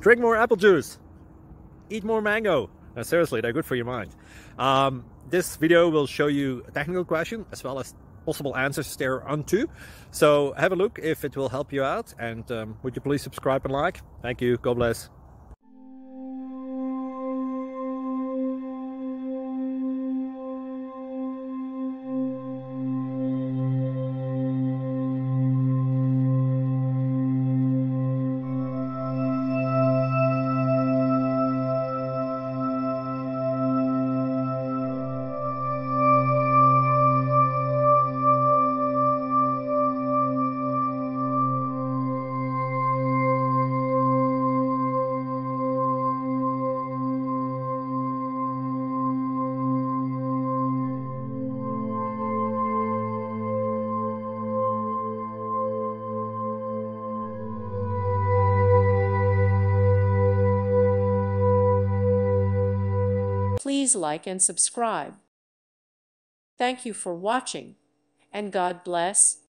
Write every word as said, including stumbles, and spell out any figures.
Drink more apple juice. Eat more mango. No, seriously, they're good for your mind. Um, this video will show you a technical question as well as possible answers thereunto. So have a look if it will help you out, and um, would you please subscribe and like? Thank you. God bless. Please like and subscribe. Thank you for watching, and God bless.